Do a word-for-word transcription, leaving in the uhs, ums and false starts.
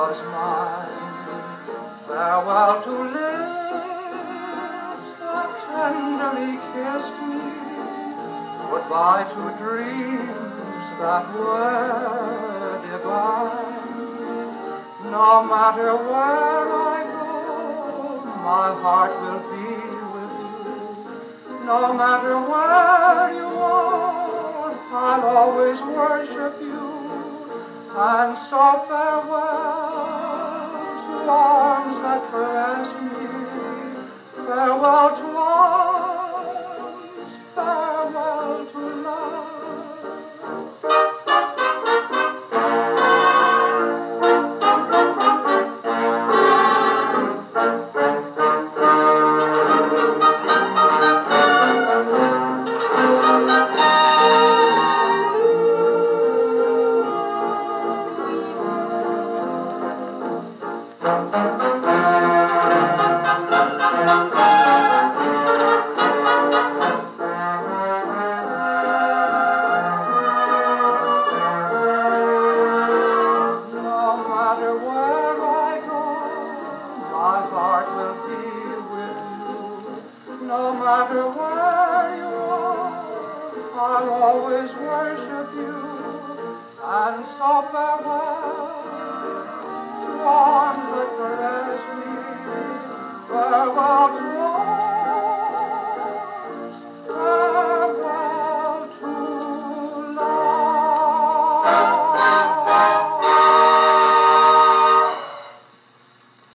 was mine. Farewell to lips that tenderly kissed me. Goodbye to dreams that were divine. No matter where I go, my heart will be with you. No matter where you are, I'll always worship you. And so farewell to arms that caress me. Farewell to arms, farewell to love. No matter where you are, I'll always worship you. And so farewell to arms that caress me. Farewell to